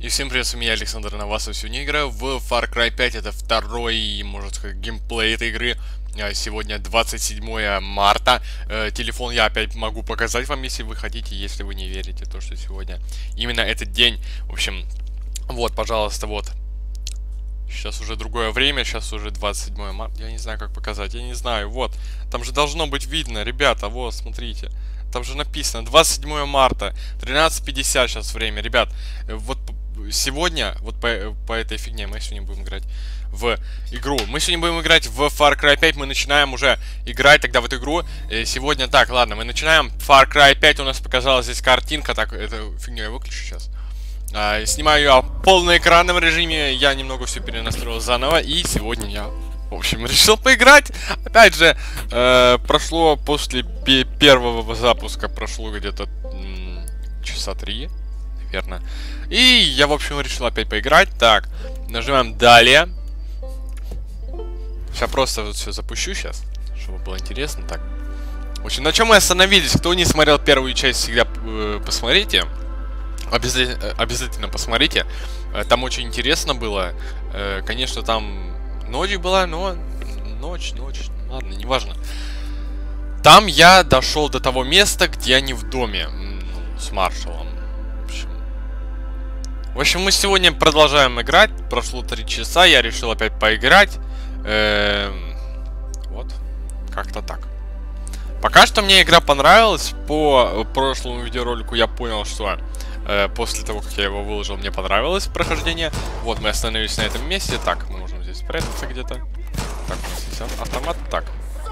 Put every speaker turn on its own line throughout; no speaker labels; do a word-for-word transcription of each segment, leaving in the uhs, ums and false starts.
И всем привет, с вами я, Александр Новасов. Сегодня играю в Far Cry пять. Это второй, можно сказать, геймплей этой игры. Сегодня двадцать седьмое марта. Телефон я опять могу показать вам, если вы хотите, если вы не верите, то, что сегодня именно этот день. В общем, вот, пожалуйста, вот. Сейчас уже другое время, сейчас уже двадцать седьмое марта. Я не знаю, как показать, я не знаю. Вот, там же должно быть видно, ребята, вот, смотрите. Там же написано двадцать седьмое марта, тринадцать пятьдесят сейчас время. Ребят, вот сегодня, вот по, по этой фигне мы сегодня будем играть в игру. Мы сегодня будем играть в Far Cry пять. Мы начинаем уже играть тогда в эту игру. Сегодня, так, ладно, мы начинаем. Far Cry пять, у нас показалась здесь картинка. Так, эту фигню я выключу сейчас. А, снимаю ее в полноэкранном режиме. Я немного все перенастроил заново. И сегодня я, в общем, решил поиграть. Опять же, э, прошло после первого запуска, прошло где-то часа три, наверное. И я, в общем, решил опять поиграть. Так, нажимаем далее. Сейчас просто вот все запущу сейчас, чтобы было интересно. Так, в общем, на чем мы остановились? Кто не смотрел первую часть, всегда э, посмотрите. Обязательно, обязательно посмотрите. Там очень интересно было. Э, конечно, там ночь была, но ночь, ночь, ладно, неважно. Там я дошел до того места, где они в доме с маршалом. В общем, в общем, мы сегодня продолжаем играть. Прошло три часа, я решил опять поиграть. Эм, вот, как-то так. Пока что мне игра понравилась. По прошлому видеоролику я понял, что э, после того, как я его выложил, мне понравилось прохождение. Вот, мы остановились на этом месте. Так, мы можем здесь спрятаться где-то. Так, у нас есть автомат. Так.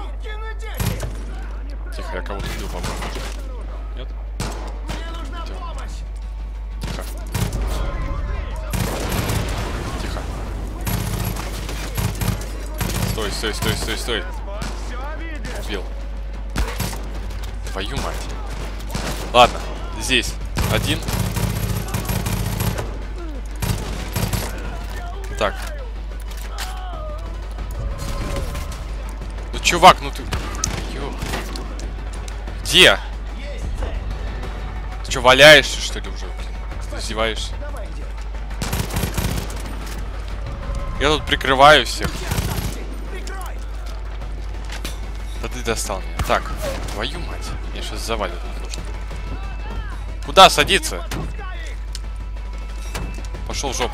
Тихо, я кого-то убил, по-моему. Нет? Тихо. Тихо. Стой, стой, стой, стой, стой. Убил. Твою мать. Ладно, здесь один. Так. Ну, чувак, ну ты... Ё... Где? Ты что, валяешься, что ли, уже? Ты издеваешься? Я тут прикрываю всех. Да ты достал меня. Так, твою мать. Меня сейчас завалят. Куда садиться? Пошел в жопу.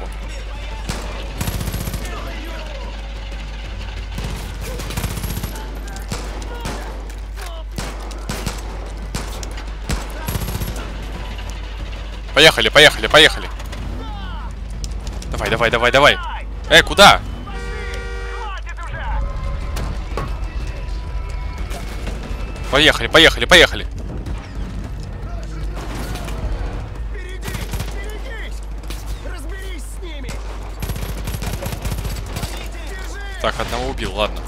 Поехали, поехали, поехали. Давай, давай, давай, давай. Эй, куда? Поехали, поехали, поехали. Так, одного убил, ладно.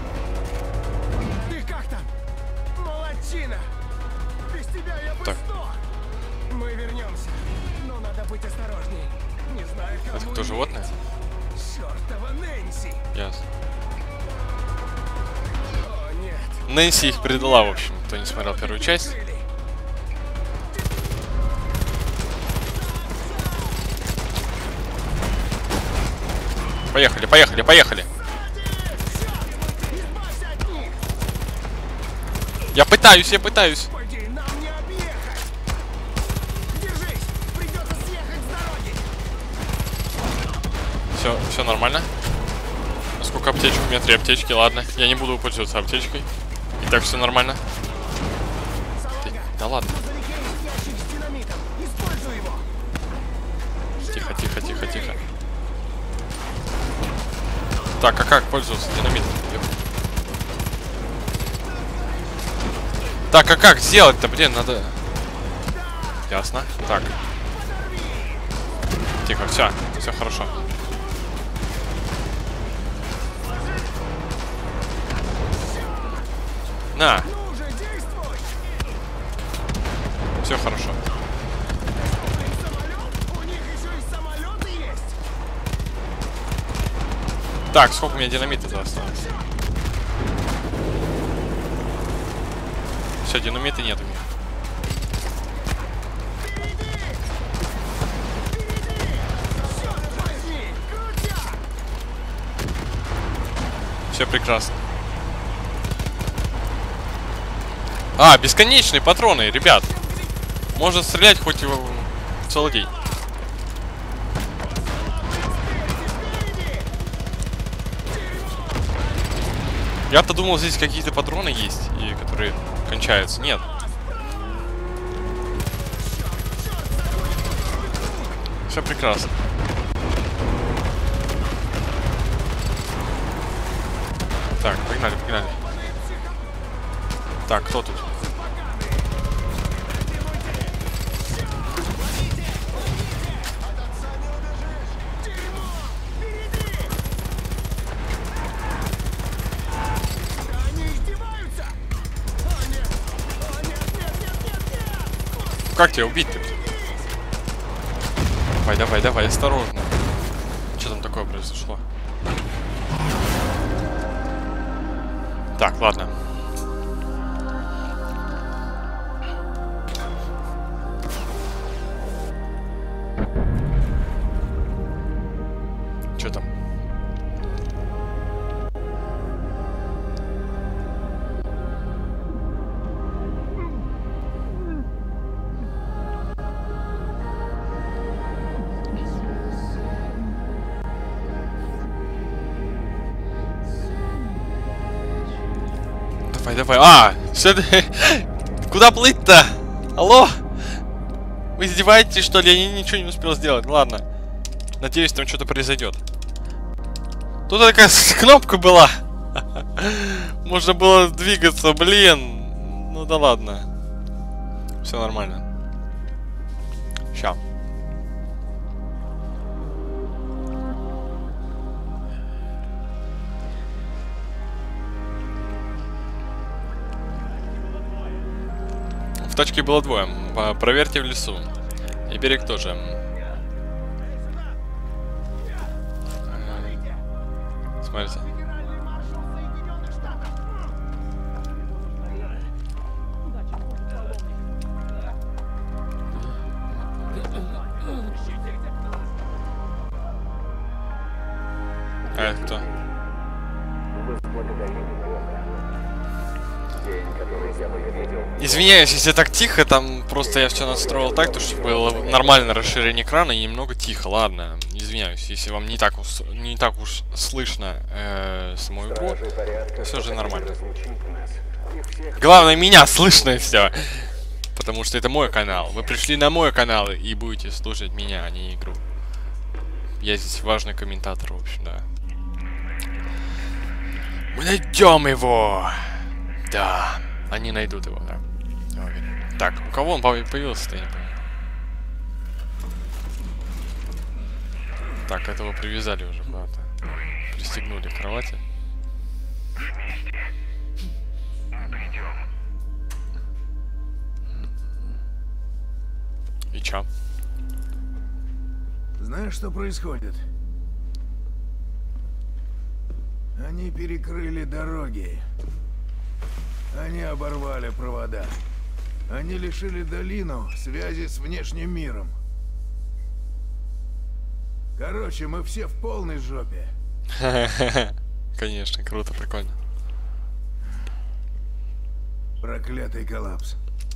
Ты как там? Молодчина. Без тебя я бы
Так.
сдох. Мы вернемся, но надо быть осторожней. Не знаю, кому.
Это кто, животное?
Чёртова Нэнси.
Ясно.
О, нет.
Нэнси их предала, в общем, кто не смотрел первую часть. Поехали, поехали, поехали. Я пытаюсь, я пытаюсь.
Пойди, нам не объехать. Держись, придется съехать с дороги.
Все, все нормально. А сколько аптечек? У меня три аптечки, ладно. Я не буду пользоваться аптечкой. И так все нормально. Ты... Да ладно. Тихо, тихо, тихо, тихо. Так, а как пользоваться динамитом? Так, а как сделать-то, блин, надо... Ясно. Так. Тихо, все, все хорошо. На. Все хорошо. Так, сколько у меня динамита-то осталось? Все, динамита нет у меня. Все прекрасно. А, бесконечные патроны, ребят. Можно стрелять хоть в целый день. Я-то думал, здесь какие-то патроны есть, и которые кончаются. Нет. Все прекрасно. Так, погнали, погнали. Так, кто тут? Как тебя убить-то? Давай, давай, давай, осторожно. Что там такое произошло? Так, ладно. Что там? Давай, давай. А, все, куда плыть-то? Алло? Вы издеваетесь, что ли? Я ничего не успел сделать. Ладно. Надеюсь, там что-то произойдет. Тут такая кнопка была. Можно было двигаться, блин. Ну да ладно. Все нормально. Ща. В тачке было двое. Проверьте в лесу. И берег тоже. Смотрите. А это кто? Извиняюсь, если так тихо, там просто я все настроил так, то чтобы было нормальное расширение экрана и немного тихо. Ладно, извиняюсь, если вам не так уж, не так уж слышно э, саму игру, все же нормально. Главное, меня слышно и все. Потому что это мой канал. Вы пришли на мой канал и будете слушать меня, а не игру. Я здесь важный комментатор, в общем, да. Мы найдем его! Да, они найдут его, да. Так, у кого он появился-то, я не понимаю. Так, этого привязали уже куда-то. Пристегнули к кровати. И чё?
Знаешь, что происходит? Они перекрыли дороги. Они оборвали провода. Они лишили долину связи с внешним миром. Короче, мы все в полной жопе.
Конечно, круто, прикольно.
Проклятый коллапс.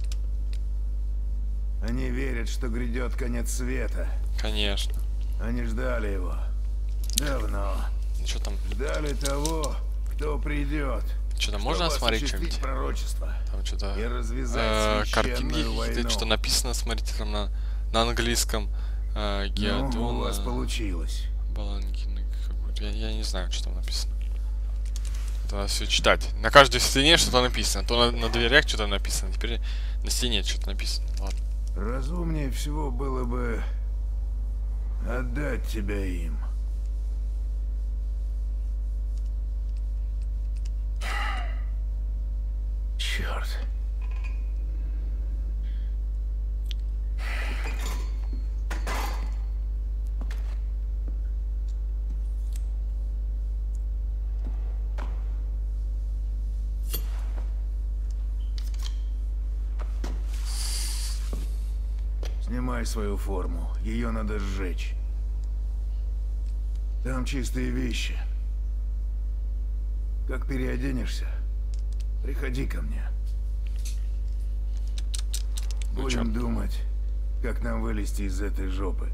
Они верят, что грядет конец света.
Конечно.
Они ждали его. Давно.
Что там?
Ждали того, кто придет.
Что-то можно смотреть что-нибудь? Там что-то э, картинки какие-то, что написано, смотрите, там на, на английском. Э, Геодон,
ну, у вас получилось.
Балангин, я, я не знаю, что там написано. Это надо все читать. На каждой стене что-то написано. То на, на дверях что-то написано, теперь на стене что-то написано. Ладно.
Разумнее всего было бы отдать тебя им. Черт. Снимай свою форму. Ее надо сжечь. Там чистые вещи. Как переоденешься, приходи ко мне.
Ну, чё?
Будем думать, как нам вылезти из этой жопы.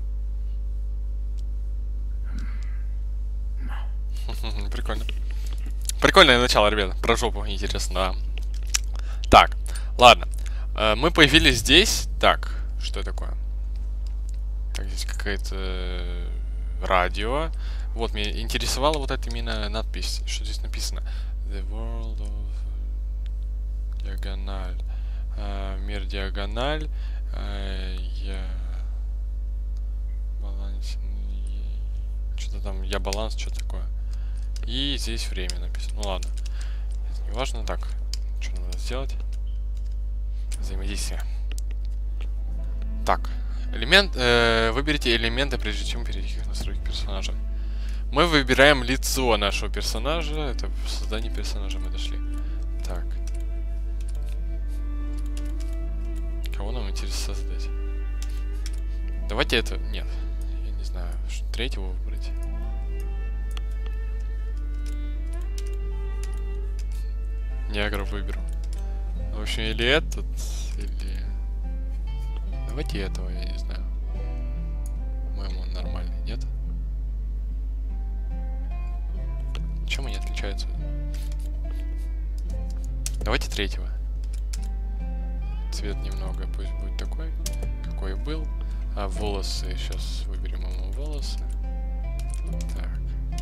Прикольно. Прикольное начало, ребят. Про жопу интересно, да. Так, ладно. Э, мы появились здесь. Так, что такое? Так, здесь какое-то радио. Вот, меня интересовала вот эта именно надпись. Что здесь написано? The world of... Диагональ. Uh, мир диагональ. Uh, я... Баланс... Что-то там... Я баланс, что такое. И здесь время написано. Ну ладно. Это не важно. Так, что надо сделать? Взаимодействие. Так. Элемент... Э, выберите элементы, прежде чем перейти к настройке персонажа. Мы выбираем лицо нашего персонажа. Это в создании персонажа мы дошли. Так. Кого нам интересно создать? Давайте это... Нет. Я не знаю. Третьего выбрать. Негра выберу. В общем, или этот, или... Давайте этого, я не знаю. По-моему, он нормальный, нет? Чем они отличаются? Давайте третьего. Цвет немного, пусть будет такой, какой и был. А волосы, сейчас выберем ему волосы. Так.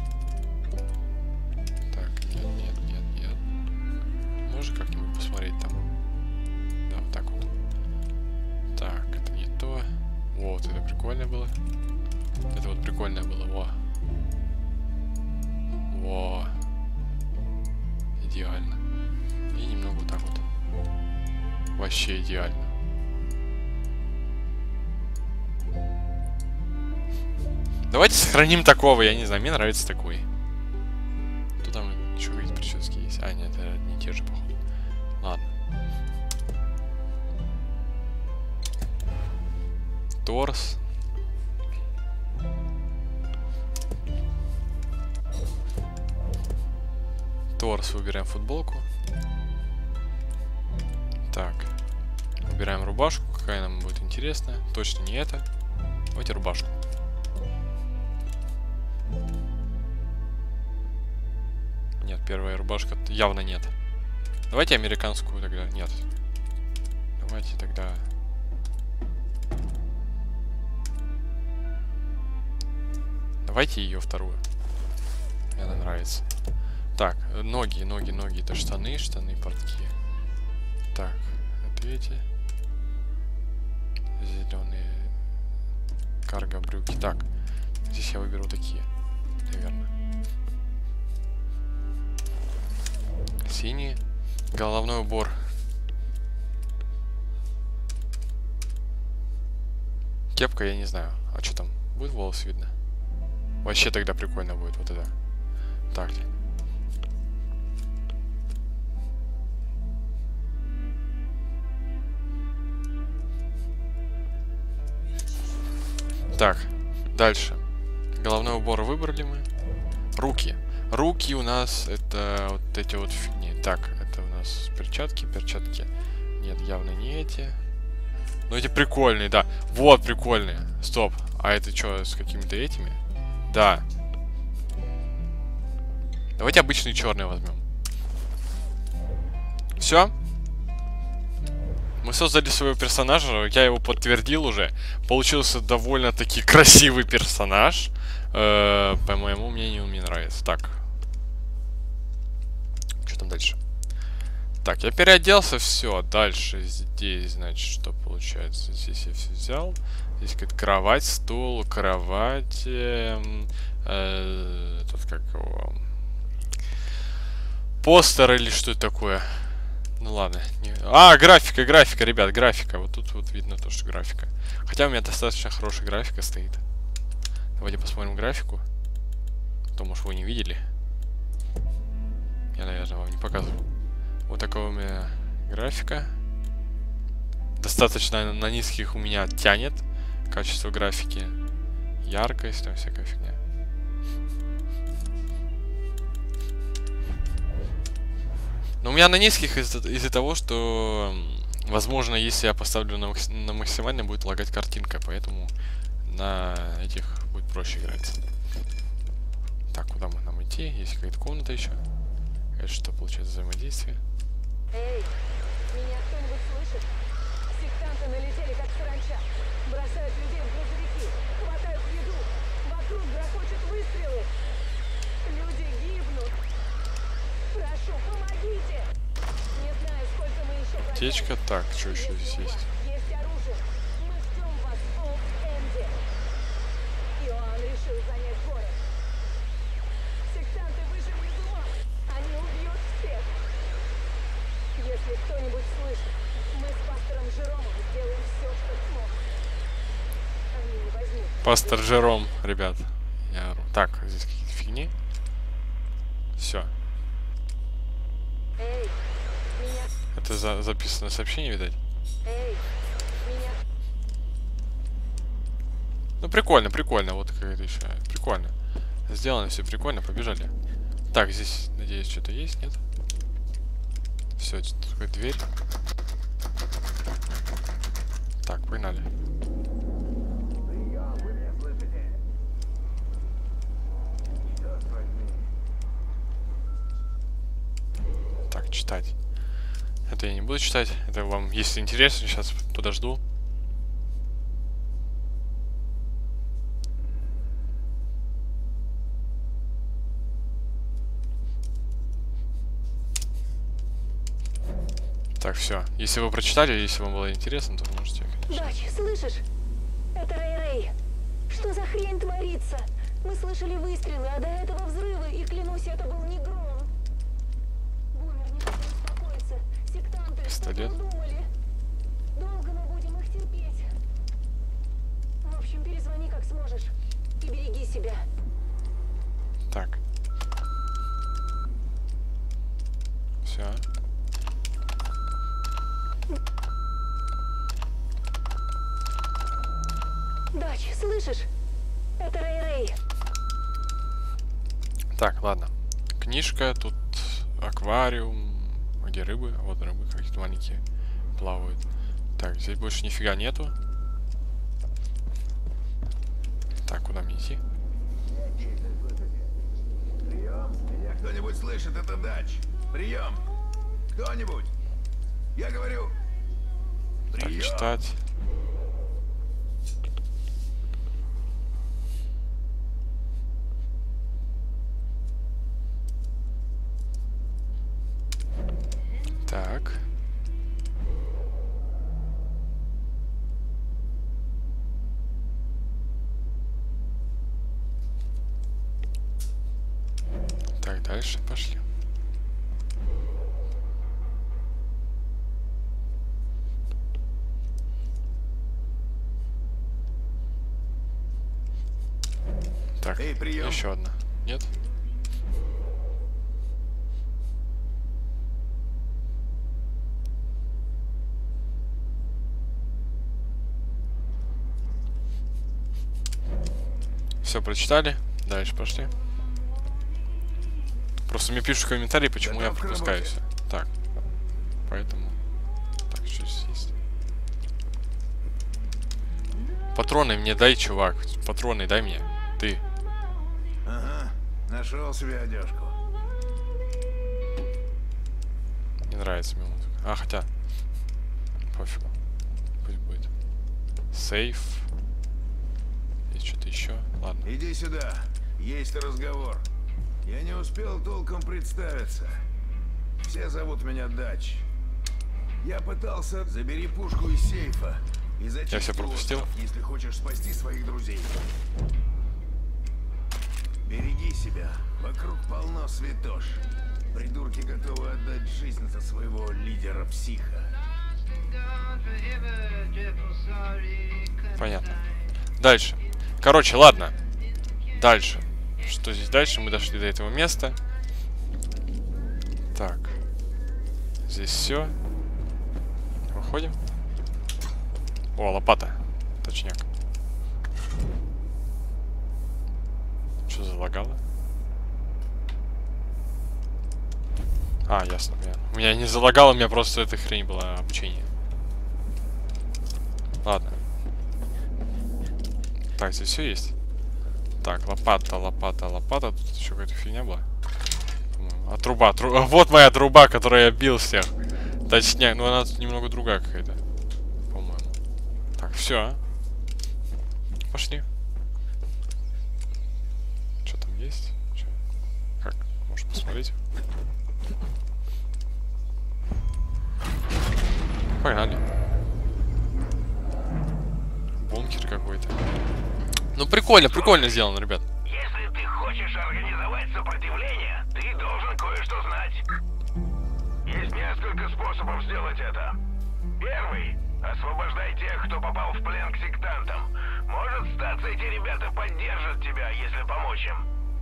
Так, нет, нет, нет, нет. Можно как-нибудь посмотреть там? Да, вот так вот. Так, это не то. Вот, это прикольно было. Это вот прикольное было, во. Во. Идеально. И немного вот так вот. Вообще идеально. Давайте сохраним такого, я не знаю, мне нравится такой. Тут там еще какие-то прически есть. А, нет, это не те же, походу. Ладно. Торс. Торс, выбираем футболку. Так. Выбираем рубашку, какая нам будет интересна. Точно не это. Давайте рубашку. Нет, первая рубашка явно нет. Давайте американскую тогда. Нет. Давайте тогда... Давайте ее вторую. Мне она нравится. Так, ноги, ноги, ноги. Это штаны, штаны, портки. Так, это эти. Зеленые карго брюки. Так, здесь я выберу такие. Наверное. Синие. Головной убор. Кепка, я не знаю. А что там? Будет волос видно? Вообще тогда прикольно будет вот это. Так. Так, дальше. Головной убор выбрали мы. Руки. Руки у нас это вот эти вот фигни. Так, это у нас перчатки, перчатки. Нет, явно не эти. Но эти прикольные, да. Вот, прикольные. Стоп. А это что, с какими-то этими? Да. Давайте обычные черные возьмем. Все. Мы создали своего персонажа, я его подтвердил уже. Получился довольно-таки красивый персонаж. Э, по моему мнению, мне нравится. Так. Что там дальше? Так, я переоделся, все. Дальше здесь, значит, что получается? Здесь я все взял. Здесь какая-то кровать, стул, кровать. Э, э, тут как его... Постер или что это такое? Ну ладно. Не... А, графика, графика, ребят, графика. Вот тут вот видно то, что графика. Хотя у меня достаточно хорошая графика стоит. Давайте посмотрим графику. То, может, вы не видели. Я, наверное, вам не показывал. Вот такая у меня графика. Достаточно на низких у меня тянет качество графики. Яркость, там всякая фигня. Но у меня на низких из-за из того, что, возможно, если я поставлю на, макс на максимально, будет лагать картинка, поэтому на этих будет проще играть. Так, куда мы нам идти? Есть какая-то комната еще. Это что, получается, взаимодействие?
Эй, меня кто-нибудь слышит? Сектанты налетели, как саранча. Бросают людей в грузовики, хватают еду. Вокруг грохочут выстрелы. Люди гибнут. Прошу, помогите. Не знаю, сколько мы еще пройдем.
Аптечка. Так, что еще здесь есть?
Есть оружие. Мы ждем вас в Олд-Энде. Иоанн решил занять город. Сектанты вышли из ума. Они убьют всех. Если кто-нибудь слышит, мы с пастором Жеромом сделаем все, что сможем. Они не возьмут.
Пастор Жером, ребят. Я ору. Так, здесь какие-то фигни. Все.
Эй, меня...
Это за записанное сообщение, видать?
Эй, меня...
Ну, прикольно, прикольно. Вот какая-то еще. Прикольно. Сделано все прикольно, побежали. Так, здесь, надеюсь, что-то есть, нет? Все, тут такая дверь. Так, погнали. Так, читать. Это я не буду читать. Это вам, если интересно, сейчас подожду. Так, все. Если вы прочитали, если вам было интересно, то можете, конечно.
Дач, слышишь? Это Рэй-Рэй. Что за хрень творится? Мы слышали выстрелы, а до этого взрывы, и клянусь, это был не гром. Бумер не хотел успокоиться. Сектанты
Пистолет.
что думали? Долго мы будем их терпеть. В общем, перезвони как сможешь. И береги себя.
Так. Все.
Дач, слышишь? Это Рэй-Рэй.
Так, ладно. Книжка, тут аквариум. Где рыбы? А вот рыбы какие-то маленькие плавают. Так, здесь больше нифига нету. Так, куда мне идти?
Прием! Меня кто-нибудь слышит? Это Дач. Прием! Кто-нибудь? Я говорю...
Так,
Прием!
читать. Так. Так, дальше пошли. Так,
Эй, прием.
еще одна. Нет? Все, прочитали. Дальше пошли. Просто мне пишут в комментарии, почему я
Готов к
пропускаю
работе.
все. Так. Поэтому. Так, что здесь есть? Патроны мне дай, чувак. Патроны дай мне. Ты.
Ага, нашел себе одежку.
Не нравится мне музыка. А, хотя. Пофигу. Пусть будет. Сейф. Есть что-то еще. Ладно.
Иди сюда, есть разговор. Я не успел толком представиться. Все зовут меня Дач. Я пытался... Забери пушку из сейфа и зачисти
Я всё пропустил.
остров, если хочешь спасти своих друзей. Береги себя. Вокруг полно святош. Придурки готовы отдать жизнь за своего лидера-психа.
Понятно. Дальше. Короче, ладно. Дальше. Что здесь дальше? Мы дошли до этого места. Так. Здесь все. Выходим. О, лопата. Точняк. Что залагало? А, ясно, понятно. У меня не залагало, у меня просто эта хрень была обучение. Ладно. Так, здесь все есть. Так, лопата, лопата, лопата. Тут еще какая-то фигня была. А труба, тру... вот моя труба, которой я бил всех. Точнее, ну она тут немного другая какая-то. По-моему. Так, все. Пошли. Что там есть? Чё? Как? Можешь посмотреть? Погнали. Бункер какой-то. Ну прикольно, прикольно сделано, ребят.
Если ты хочешь организовать сопротивление, ты должен кое-что знать. Есть несколько способов сделать это. Первый. Освобождай тех, кто попал в плен к сектантам. Может статься, эти ребята поддержат тебя, если помочь им.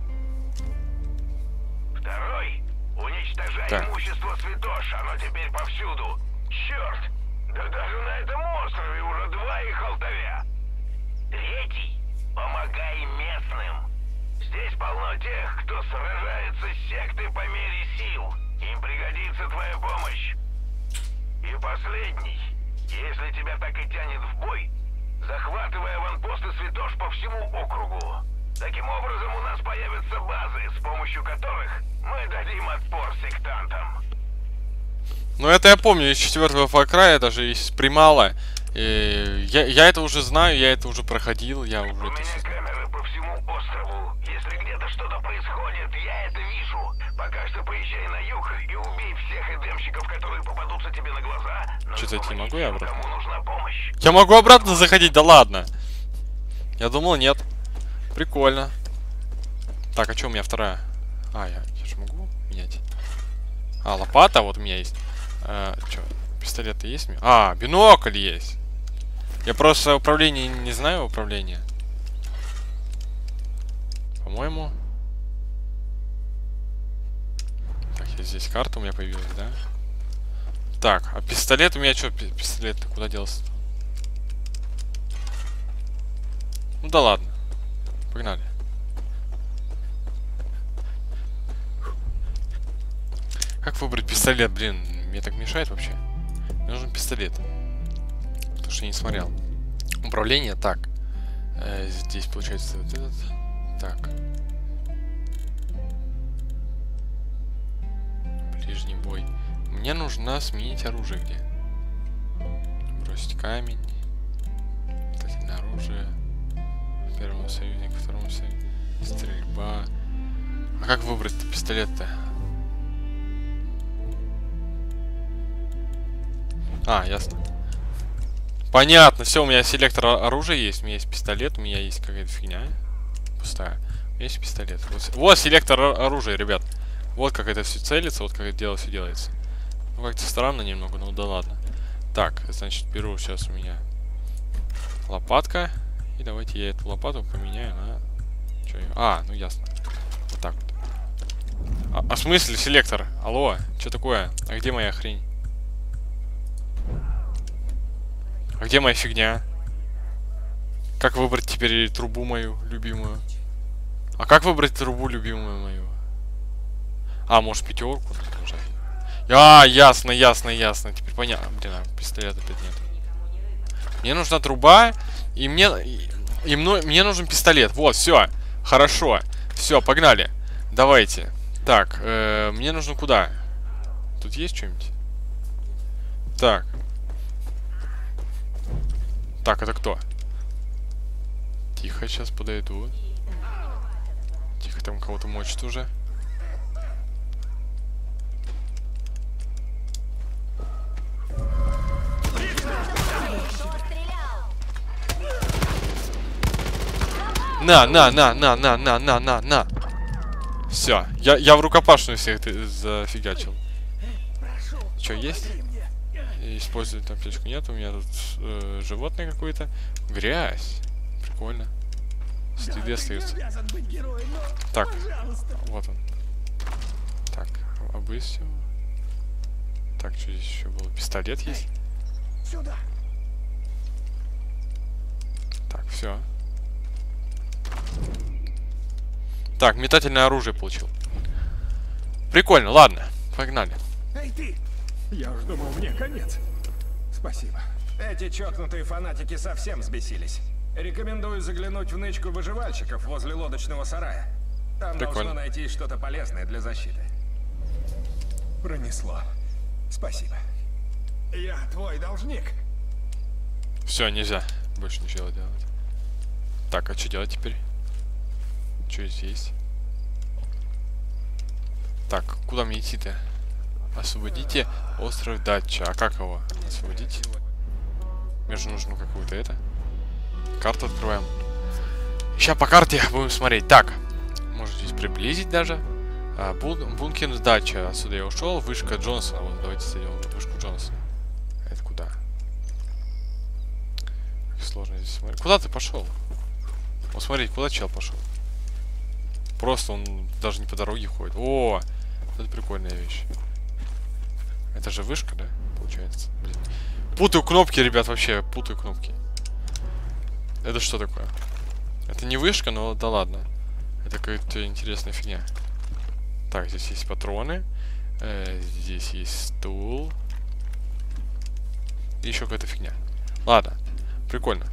Второй. Уничтожай
Так.
имущество святош, оно теперь повсюду. Черт! Да даже на этом острове уже два их алтаря. Третий. Помогай местным. Здесь полно тех, кто сражается с сектой по мере сил. Им пригодится твоя помощь. И последний. Если тебя так и тянет в бой, захватывай аванпосты святош по всему округу. Таким образом у нас появятся базы, с помощью которых мы дадим отпор сектантам.
Ну это я помню, из четвертого Far Cry, даже из Примала. И я, я это уже знаю, я это уже проходил, я уже
У
это
меня
все знаю.
камеры по всему острову. Если где-то что-то происходит, я это вижу. Пока что поезжай на юг и убей всех эдемщиков, которые попадутся тебе на глаза. Но
Что-то идти могу я обратно?
кому нужна помощь.
Я могу обратно заходить, да ладно. Я думал, нет. Прикольно. Так, а что у меня вторая? А, я, я же могу менять. А, лопата вот у меня есть. А, что, пистолеты есть? А, бинокль есть. Я просто управление не знаю, управление. По-моему. Так, я здесь карта у меня появилась, да? Так, а пистолет у меня что, пистолет куда делся? Ну да ладно. Погнали. Как выбрать пистолет, блин? Мне так мешает вообще. Мне нужен пистолет. Потому что я не смотрел. Управление, так. Э, здесь получается вот этот. Так. Ближний бой. Мне нужно сменить оружие где? Бросить камень. Метательное оружие. Первому союзнику, второму союзнику. Стрельба. А как выбрать пистолет-то? А, ясно. Понятно, все, у меня селектор оружия есть, у меня есть пистолет, у меня есть какая-то фигня. Пустая. У меня есть пистолет. Вот, вот селектор оружия, ребят. Вот как это все целится, вот как это дело все делается. Ну, как-то странно немного, ну да ладно. Так, значит, беру сейчас у меня лопатка. И давайте я эту лопату поменяю на... Чё я... А, ну ясно. Вот так вот. А, а в смысле селектор? Алло, что такое? А где моя хрень? А где моя фигня? Как выбрать теперь трубу мою любимую? А как выбрать трубу любимую мою? А, может пятерку нажать? А, ясно, ясно, ясно. Теперь понятно. Блин, а пистолета опять нет. Мне нужна труба, и мне... И, и мно, мне нужен пистолет. Вот, все. Хорошо. Все, погнали. Давайте. Так, э, мне нужно куда? Тут есть что-нибудь? Так. Так, это кто? Тихо, сейчас подойду. Тихо, там кого-то мочит уже. На, на, на, на, на, на, на, на, на. Все, я, я в рукопашную всех зафигачил. Что, есть? Использовать аптечку нет, у меня тут э, животное какое-то. Грязь. Прикольно. Следы остаются. Так, вот он. Так, обыск. Так, что здесь еще было? Пистолет есть? Так, все. Так, метательное оружие получил. Прикольно, ладно. погнали.
Эй, ты!
Я уж думал, мне конец. Спасибо.
Эти чокнутые фанатики совсем взбесились. Рекомендую заглянуть в нычку выживальщиков возле лодочного сарая. Там
Прикольно.
должно найти что-то полезное для защиты.
Пронесло. Спасибо. Я твой должник.
Все, нельзя больше ничего делать. Так, а что делать теперь? Что здесь есть? Так, куда мне идти-то? Освободите остров Датча. А как его освободить? Мне же нужно какую-то это. Карту открываем. Сейчас по карте будем смотреть. Так, может здесь приблизить даже. А, бун бункер Датча. Отсюда я ушел. Вышка Джонсона. Вот, давайте зайдем в вышку Джонсона. Это куда? Как сложно здесь смотреть. Куда ты пошел? Вот смотрите, куда чел пошел? Просто он даже не по дороге ходит. О, это прикольная вещь. Это же вышка, да? Получается. Блин. Путаю кнопки, ребят, вообще путаю кнопки. Это что такое? Это не вышка, но да ладно. Это какая-то интересная фигня. Так, здесь есть патроны. Э, здесь есть стул. И еще какая-то фигня. Ладно, прикольно.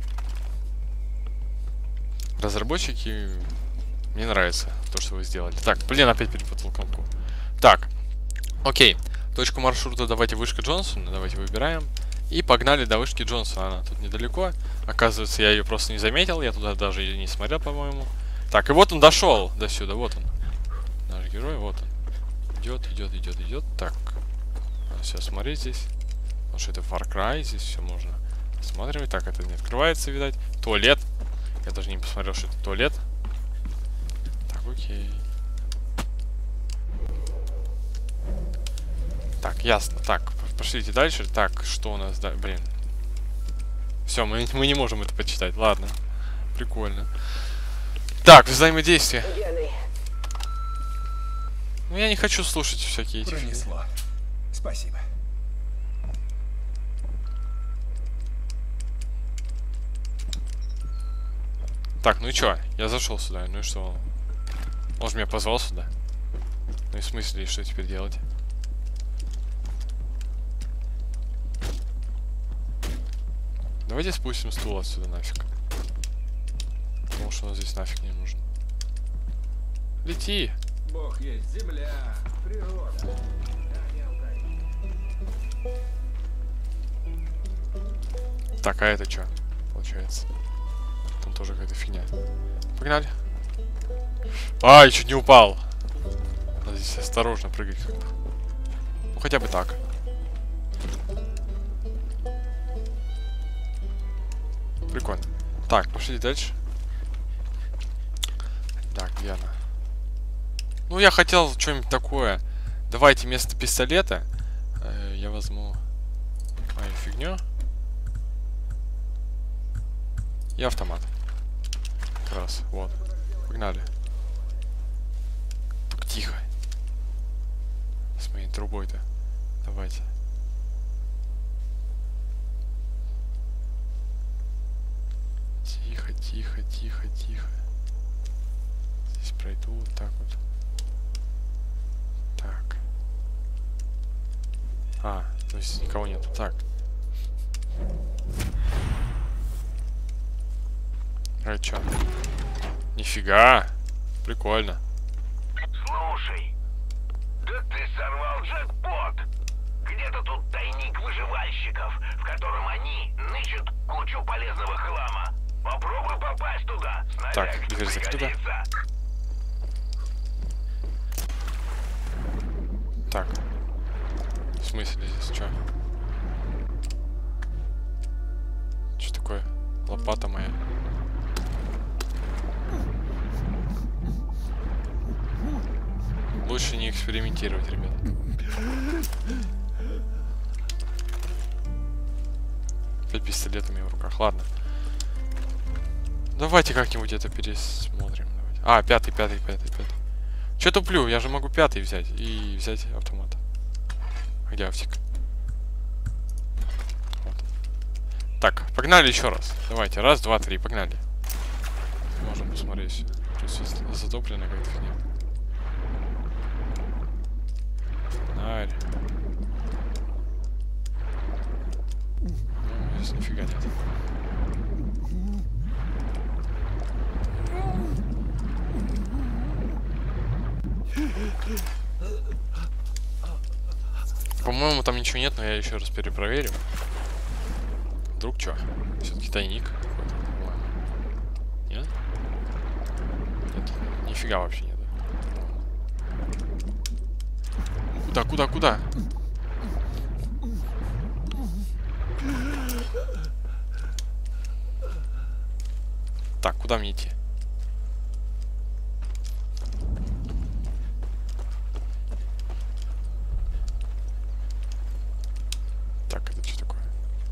Разработчики, мне нравится то, что вы сделали. Так, блин, опять перепутал кнопку. Так, окей. Точку маршрута давайте вышка Джонсона. Давайте выбираем. И погнали до вышки Джонсона. Она тут недалеко. Оказывается, я ее просто не заметил. Я туда даже и не смотрел, по-моему. Так, и вот он дошел до сюда. Вот он. Наш герой, вот он. Идет, идет, идет, идет. Так. Все, смотри здесь. Потому что это Far Cry. Здесь все можно осматривать. Так, это не открывается, видать. Туалет. Я даже не посмотрел, что это туалет. Так, окей. Так, ясно. Так, пошлите дальше. Так, что у нас? Да, блин. Все, мы, мы не можем это почитать. Ладно. Прикольно. Так, взаимодействие.
Гений.
Ну, я не хочу слушать всякие эти...
Пронесло. Спасибо.
Так, ну и чё? Я зашел сюда. Ну и что? Он же меня позвал сюда. Ну и в смысле, что теперь делать? Давайте спустим стул отсюда нафиг. Потому что он здесь нафиг не нужен. Лети!
Бог есть земля, природа.
Так, а это что? Получается. Там тоже какая-то фигня. Погнали. Ай, чуть не упал. Надо здесь осторожно прыгать как-то. Ну хотя бы так. Прикольно. Так, пошли дальше. Так, где она? Ну, я хотел что-нибудь такое. Давайте вместо пистолета э, я возьму мою фигню. И автомат. Как раз, вот. Погнали. Так, тихо. С моей трубой-то. Давайте. Тихо, тихо, тихо, тихо. Здесь пройду вот так вот. Так. А, то есть никого нету. Так. А чё? Нифига! Прикольно.
Слушай, да ты сорвал джекпот! Где-то тут тайник выживальщиков, в котором они нычут кучу полезного хлама. Попробуй попасть туда. Снаряг
Так, дверь закрыта.
пригодится.
Так. В смысле здесь что? Что такое? Лопата моя. Лучше не экспериментировать, ребят. Опять пистолет у меня в руках. Ладно. Давайте как-нибудь это пересмотрим. Давайте. А, пятый, пятый, пятый, пятый. Че туплю? Я же могу пятый взять и взять автомат. Где автик? Вот. Так, погнали еще раз. Давайте, раз, два, три, погнали. Можем посмотреть. Тут все затоплено как-то фигня. фонарь. Ну, здесь нифига нет. По-моему, там ничего нет, но я еще раз перепроверю. Вдруг что? Все-таки тайник какой-то. Нет? Нет, нифига вообще нет. Куда, куда, куда? Так, куда мне идти? Так, это что такое?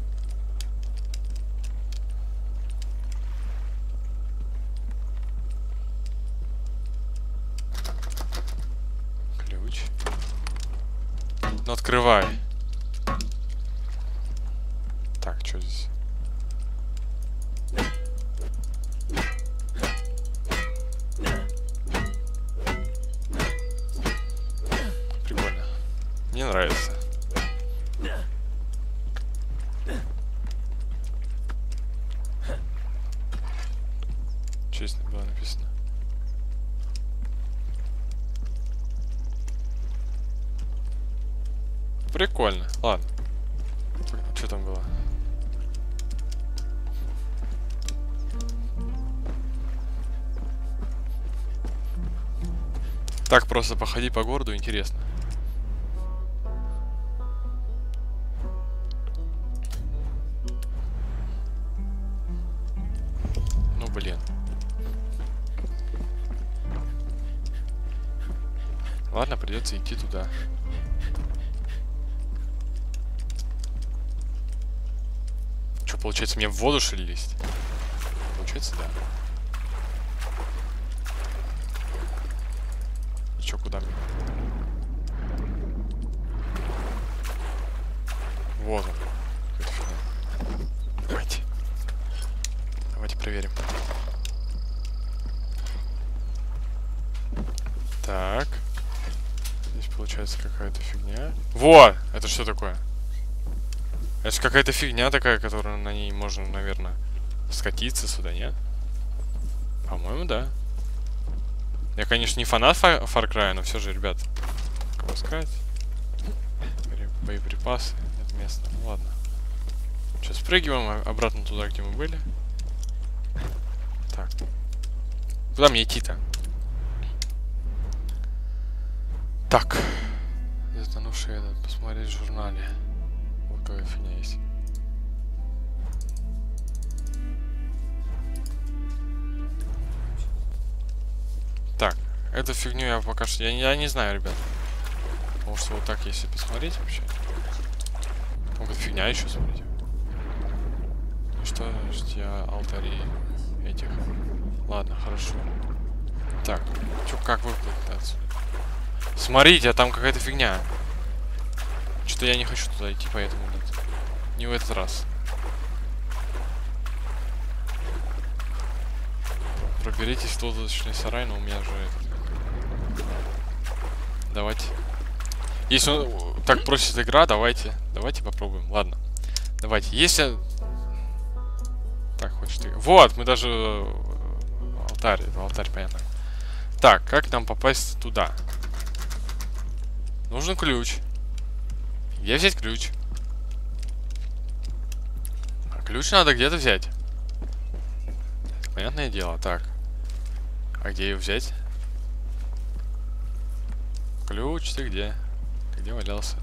Ключ. Ну, открывай. Так, что здесь? Прикольно. Мне нравится. Честно было написано. Прикольно. Ладно. Что там было? Так, просто походи по городу, интересно. Ну, блин. Ладно, придется идти туда. Что, получается, мне в воду что ли лезть? Получается, да. И чё, куда мне? Вот он. Какая-то фигня. Давайте. Давайте проверим. Так. Здесь получается какая-то фигня. Во! Это что такое? Это же какая-то фигня такая, которая на ней можно, наверное, скатиться сюда, нет? По-моему, да. Я, конечно, не фанат Far Cry, но все же, ребят, как сказать, боеприпасы, нет места. Ну ладно. Сейчас спрыгиваем обратно туда, где мы были. Так. Куда мне идти-то? Так. Затонувший этот, посмотреть в журнале. Вот какая фигня есть. Так, эту фигню я пока что... Я, я не знаю, ребят. Потому что вот так, если посмотреть вообще... Ну, какая фигня еще, смотрите. Ну что, я алтари этих... Ладно, хорошо. Так, чё, как выплыть отсюда? Смотрите, а там какая-то фигня. Что-то я не хочу туда идти, поэтому нет. Не в этот раз. Проберитесь в лодочный сарай, но у меня же этот... Давайте. Если он так просит игра, давайте. Давайте попробуем. Ладно. Давайте. Если... Так, хочет... Вот, мы даже... Алтарь, это алтарь, понятно. Так, как нам попасть туда? Нужен ключ. Где взять ключ? А ключ надо где-то взять. Понятное дело. Так. А где ее взять? Ключ, ты где? Ты где валялся?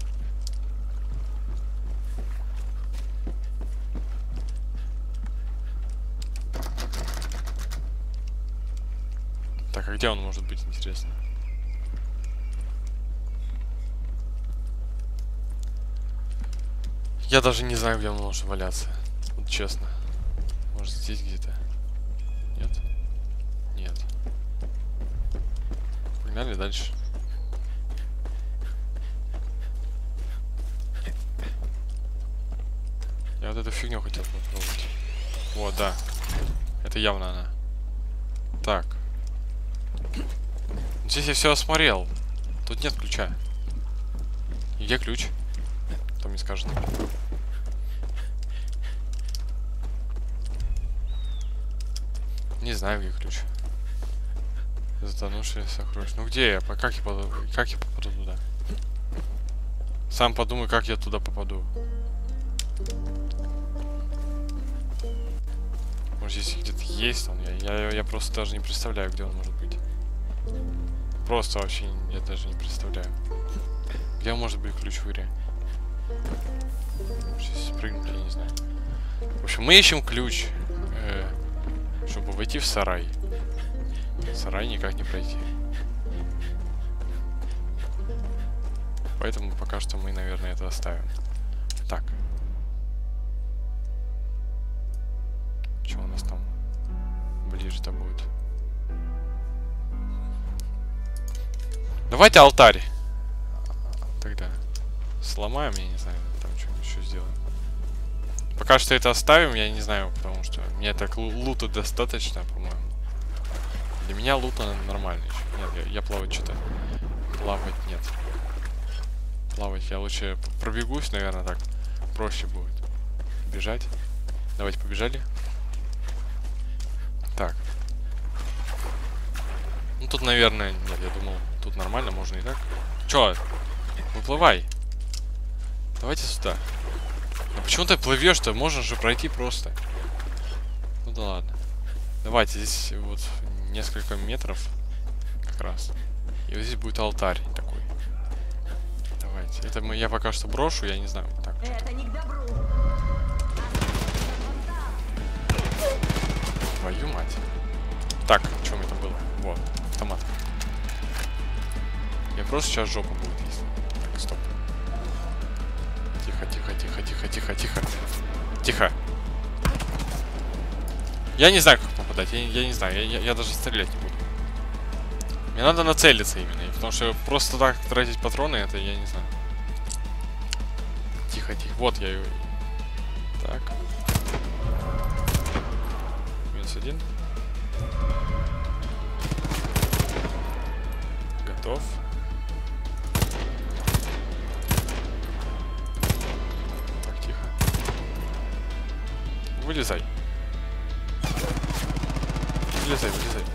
Так, а где он может быть, интересно? Я даже не знаю, где он может валяться. Вот честно. Может, здесь где-то? Нет? Нет. Погнали дальше. Я вот эту фигню хотел попробовать. Вот, да. Это явно она. Так. Здесь я все осмотрел. Тут нет ключа. Где ключ? Кто мне скажет? Не знаю, где ключ. Затонувшие сокровища. Ну где я? Как я попаду? Как я попаду туда? Сам подумай, как я туда попаду. Может, здесь где-то есть он? Я, я, я просто даже не представляю, где он может быть. Просто вообще я даже не представляю. Где может быть ключ в игре? Сейчас спрыгнуть, я не знаю. В общем, мы ищем ключ, э, чтобы войти в сарай. Сарай никак не пройти. Поэтому пока что мы, наверное, это оставим. Так. Что у нас там ближе-то будет? Давайте алтарь. Тогда сломаем, я не знаю, там что-нибудь еще сделаем. Пока что это оставим, я не знаю, потому что мне так лута достаточно, по-моему. Для меня лута нормально еще. Нет, я, я плавать что-то. Плавать нет. Плавать я лучше пробегусь, наверное, так проще будет. Бежать. Давайте побежали. Так. Ну тут, наверное, нет, я думал, тут нормально, можно и так. Чё? Выплывай. Давайте сюда. А почему ты плывешь-то? Можно же пройти просто. Ну да ладно. Давайте, здесь вот несколько метров как раз. И вот здесь будет алтарь такой. Давайте. Это мы, я пока что брошу, я не знаю. Так,
Это не к добру.
твою мать. Так, что это было? Вот, автомат. Я просто сейчас жопу будет есть. Так, стоп. Тихо, тихо, тихо, тихо, тихо, тихо. Тихо. Я не знаю, как попадать. Я, я не знаю, я, я, я даже стрелять не буду. Мне надо нацелиться именно. Потому что просто так тратить патроны, это я не знаю. Тихо, тихо. Вот я ее. Так. Минус один. Готов. Так, тихо. Вылезай. Вылезай, вылезай.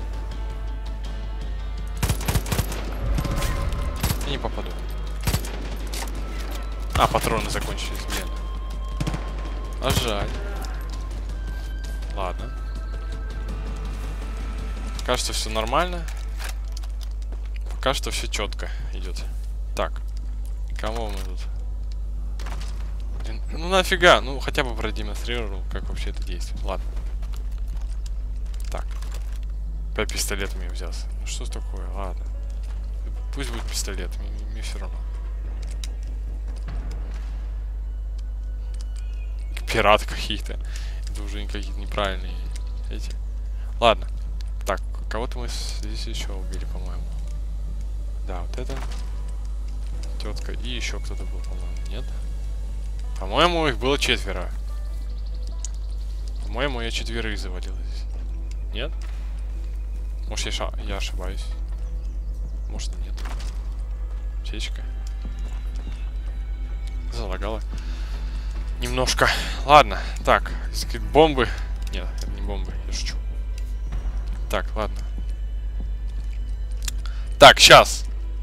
Я не попаду. А, патроны закончились, блин. А жаль. Ладно. Пока что все нормально. Пока что все четко идет. Так. Кого мы тут? Блин, ну нафига? Ну хотя бы продемонстрировал, как вообще это действует. Ладно. Так. Опять пистолетом я взялся. Ну что такое? Ладно. Пусть будет пистолет. Мне, мне все равно. Пираты какие-то. Это уже какие-то неправильные эти. Ладно. Так, кого-то мы здесь еще убили, по-моему. Да, вот это. Тетка. И еще кто-то был, по-моему. Нет? По-моему, их было четверо. По-моему, я четверых завалил здесь. Нет? Может, я, ша я ошибаюсь. Может, и нет. Аптечка. Залагала. Немножко. Ладно. Так. Бомбы. Нет, это не бомбы. Я шучу. Так, ладно. Так, сейчас.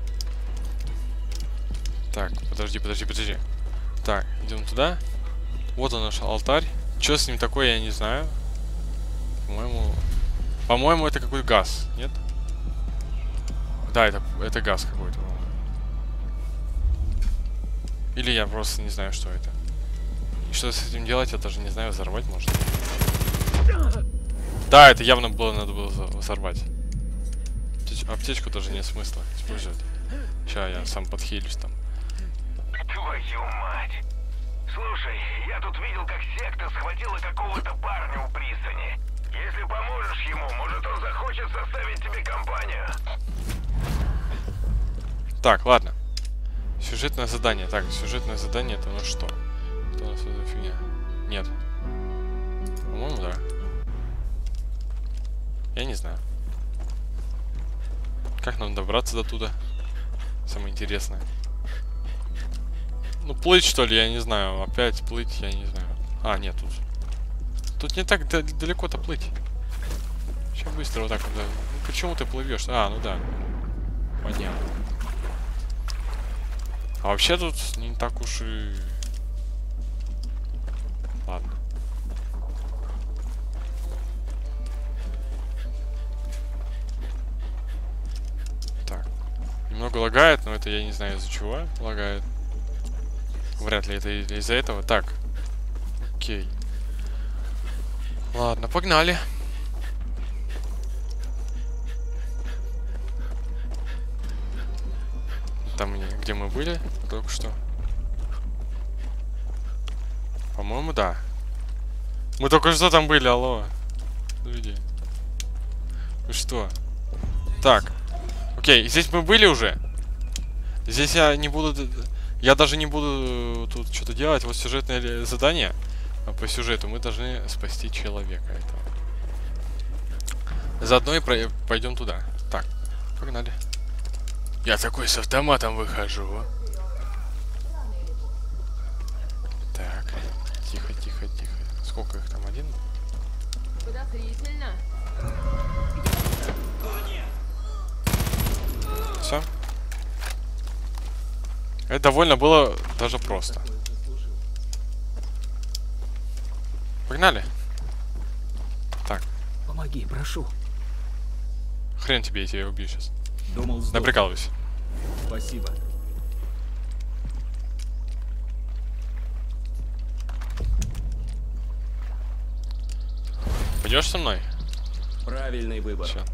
Так, подожди, подожди, подожди. Так, идем туда. Вот он наш алтарь. Что с ним такое, я не знаю. По-моему... По-моему, это какой-то газ, нет? Да, это, это газ какой-то. Или я просто не знаю, что это. И что с этим делать, я даже не знаю, взорвать можно. Да, это явно было, надо было взорвать. Аптечку даже нет смысла использовать. Сейчас я сам подхилюсь там.
Твою мать! Слушай, я тут видел, как секта схватила какого-то парня у пристани. Если поможешь ему, может он захочет составить тебе компанию.
Так, ладно. Сюжетное задание. Так, сюжетное задание это у нас что? Это у нас эта фигня. Нет. По-моему, да. Я не знаю. Как нам добраться до туда? Самое интересное. Ну, плыть, что ли, я не знаю. Опять плыть, я не знаю. А, нет, тут... Тут не так далеко-то плыть. Сейчас быстро вот так вот. Да. Ну, почему ты плывешь? А, ну да. Понятно. А вообще тут не так уж и... Ладно. Так. Немного лагает, но это я не знаю из-за чего лагает. Вряд ли это из-за этого. Так. Окей. Ладно, погнали. Там, где мы были только что. По-моему, да. Мы только что там были, алло. Люди. Вы что? Так. Окей, здесь мы были уже. Здесь я не буду... Я даже не буду тут что-то делать. Вот сюжетное задание. По сюжету мы должны спасти человека этого. Заодно и про... пойдем туда. Так, погнали. Я такой с автоматом выхожу. Так, тихо, тихо, тихо. Сколько их там? Один?
Подозрительно.
Все. Это довольно было даже просто. Погнали. Так.
Помоги, прошу.
Хрен тебе, я тебя убью сейчас.
Думал,
Да прикалывайся.
Спасибо.
Пойдешь со мной?
Правильный выбор.
Все.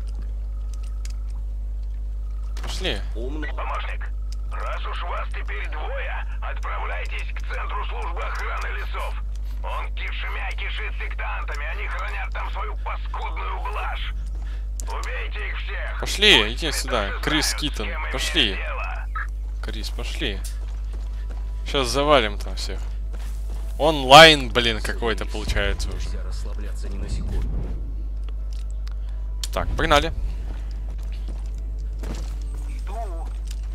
Пошли.
Умно.
Помощник, раз уж вас теперь двое, отправляйтесь к центру службы охраны лесов. Он кишмя кишит сектантами, они хранят там свою паскудную блажь. Убейте их всех.
Пошли, иди сюда. Крис Китон, пошли. Крис, пошли. Сейчас завалим там всех. Онлайн, блин, какой-то получается уже.
Нельзя расслабляться ни на секунду.
Так, погнали.
Иду.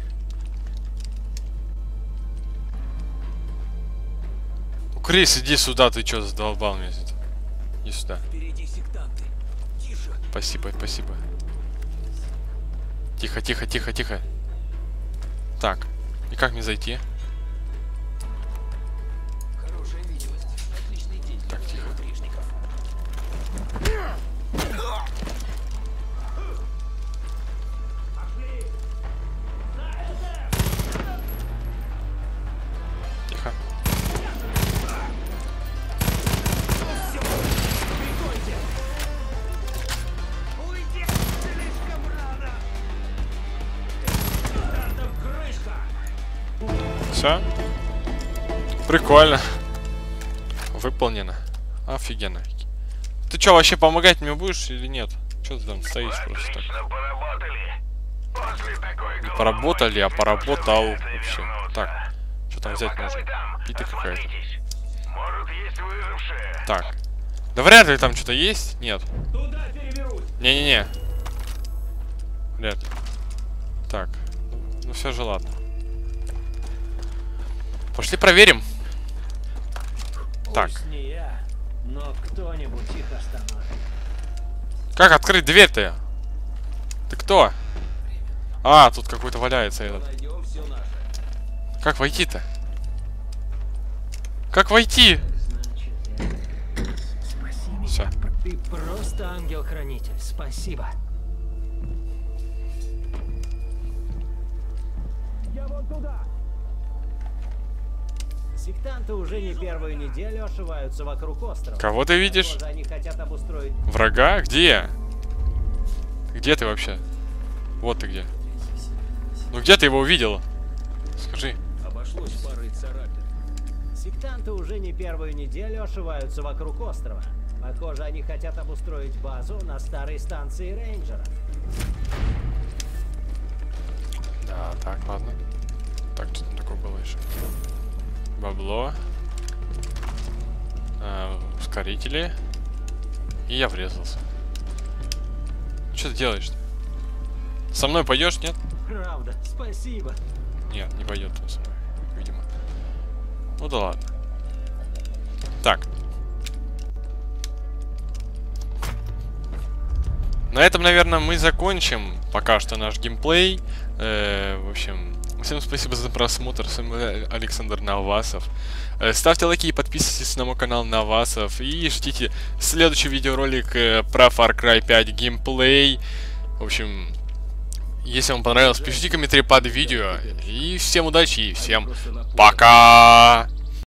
Ну, Крис, иди сюда, ты чё задолбал меня здесь? Иди сюда.
Впереди сектанты. Тише.
Спасибо, спасибо. Тихо, тихо, тихо, тихо. Так, и как мне зайти?
Хорошая видимость. Отличный день для
Так, тихо.
внутришников.
Тихо. Все. Прикольно. Выполнено. Офигенно. Ты что, вообще помогать мне будешь или нет? Что ты там стоишь просто так?
Отлично поработали. После такой
Не поработали, а поработал
голодной
вообще.
вернуться.
Так, что там взять
Пока вы
можно?
там,
Пита какая-то.
осмотритесь. Может, есть выжившие.
Так. Да вряд ли там что-то есть? Нет.
Туда переберусь.
Не-не-не. Вряд ли. Так. Ну все же ладно. Пошли проверим. Так.
Пусть не я, но кто-нибудь их остановит.
Как открыть дверь-то? Ты кто? А, тут какой-то валяется этот.
Найдем все наше.
Как войти-то? Как войти?
Значит, я... Спаси меня.
Всё.
Ты просто ангел-хранитель. Спасибо. Я вон туда. Сектанты уже не первую неделю ошиваются вокруг острова.
Кого ты видишь?
Похоже, они хотят обустроить...
Врага? Где? Где ты вообще? Вот ты где. Ну где ты его увидел? Скажи.
Обошлось парой царапин. Сектанты уже не первую неделю ошиваются вокруг острова. Похоже, они хотят обустроить базу на старой станции рейнджеров.
Да, так, ладно. Так, что там такое было еще? Бабло. А, ускорители. И я врезался. Что ты делаешь-то? Со мной пойдешь, нет?
Правда, спасибо.
Нет, не пойдет он со мной, видимо. Ну да ладно. Так. На этом, наверное, мы закончим пока что наш геймплей. Э, в общем, всем спасибо за просмотр. С вами Александр Навасов. Э, ставьте лайки и подписывайтесь на мой канал Навасов. И ждите следующий видеоролик э, про Far Cry пять геймплей. В общем, если вам понравилось, пишите комментарий под видео. И всем удачи и всем пока!